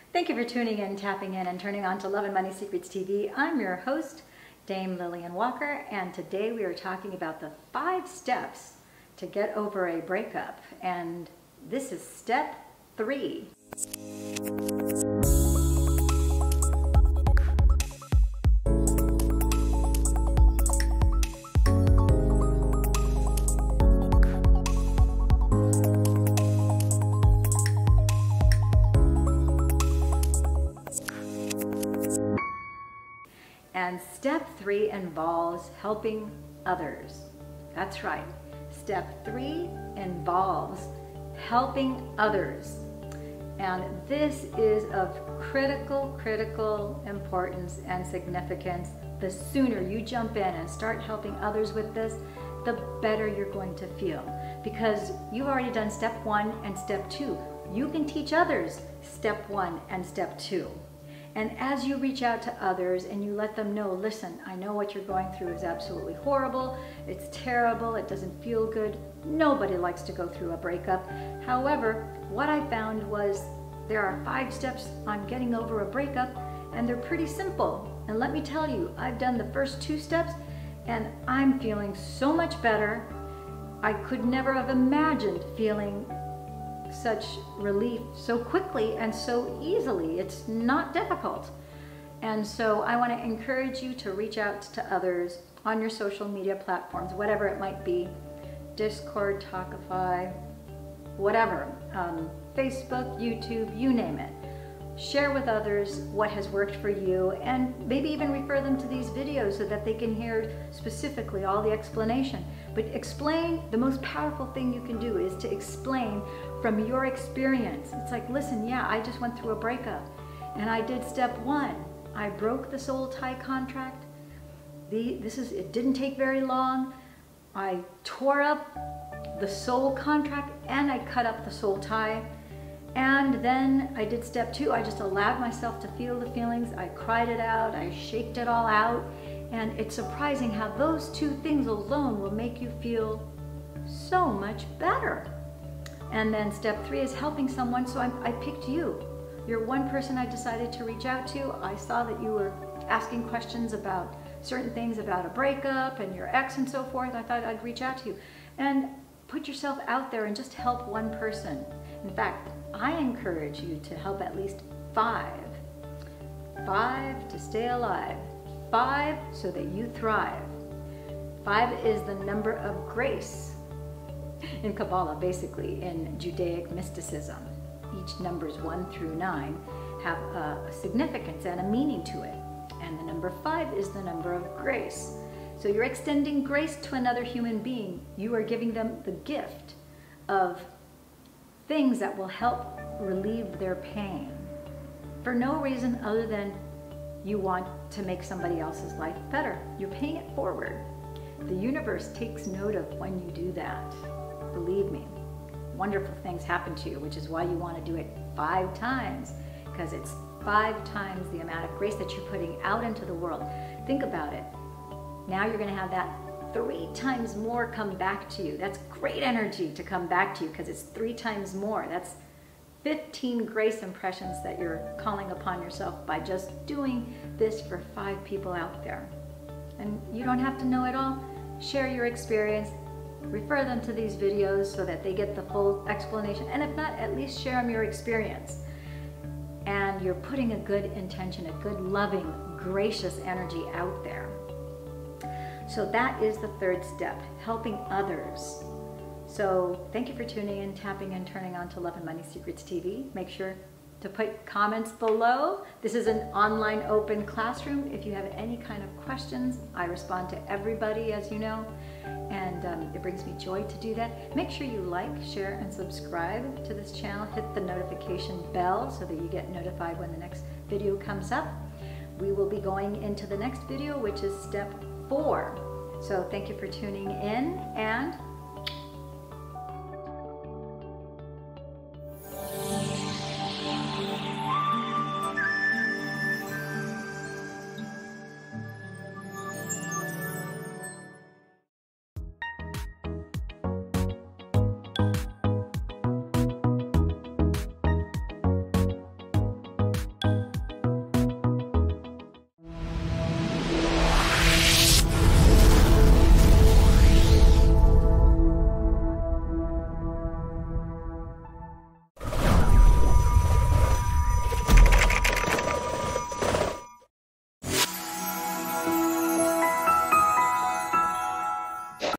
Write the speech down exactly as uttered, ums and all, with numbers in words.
Thank you for tuning in, tapping in, and turning on to Love and Money Secrets T V. I'm your host, Dame Lillian Walker, and today we are talking about the five steps to get over a breakup. And this is step three. And step three involves helping others. That's right. Step three involves helping others. And this is of critical, critical importance and significance. The sooner you jump in and start helping others with this, the better you're going to feel. Because you've already done step one and step two. You can teach others step one and step two. And as you reach out to others and you let them know, listen, I know what you're going through is absolutely horrible, it's terrible, it doesn't feel good. Nobody likes to go through a breakup. However, what I found was there are five steps on getting over a breakup, and they're pretty simple. And let me tell you, I've done the first two steps and I'm feeling so much better. I could never have imagined feeling such relief so quickly and so easily. It's not difficult. And so I want to encourage you to reach out to others on your social media platforms, whatever it might be, Discord, Talkify, whatever, um, Facebook, YouTube, you name it. Share with others what has worked for you, and maybe even refer them to these videos so that they can hear specifically all the explanation. But explain, the most powerful thing you can do is to explain from your experience. It's like, listen, yeah, I just went through a breakup and I did step one. I broke the soul tie contract. The, this is, it didn't take very long. I tore up the soul contract and I cut up the soul tie. And then I did step two. I just allowed myself to feel the feelings. I cried it out. I shaked it all out. And it's surprising how those two things alone will make you feel so much better. And then step three is helping someone. So I, I picked you. You're one person I decided to reach out to. I saw that you were asking questions about certain things about a breakup and your ex and so forth. I thought I'd reach out to you. And put yourself out there and just help one person. In fact, I encourage you to help at least five. Five to stay alive. Five so that you thrive. Five is the number of grace in Kabbalah, basically in Judaic mysticism. Each numbers one through nine have a significance and a meaning to it. And the number five is the number of grace. So you're extending grace to another human being. You are giving them the gift of things that will help relieve their pain for no reason other than you want to make somebody else's life better. You're paying it forward. The universe takes note of when you do that. Believe me, wonderful things happen to you, which is why you want to do it five times, because it's five times the amount of grace that you're putting out into the world. Think about it. Now you're going to have that three times more come back to you. That's great energy to come back to you because it's three times more. That's fifteen grace impressions that you're calling upon yourself by just doing this for five people out there. And you don't have to know it all. Share your experience. Refer them to these videos so that they get the full explanation. And if not, at least share them your experience. And you're putting a good intention, a good, loving, gracious energy out there. So that is the third step, helping others. So thank you for tuning in, tapping in, turning on to Love and Money Secrets T V. Make sure to put comments below. This is an online open classroom. If you have any kind of questions, I respond to everybody, as you know, and um, it brings me joy to do that. Make sure you like, share, and subscribe to this channel. Hit the notification bell so that you get notified when the next video comes up. We will be going into the next video, which is step four. So thank you for tuning in, and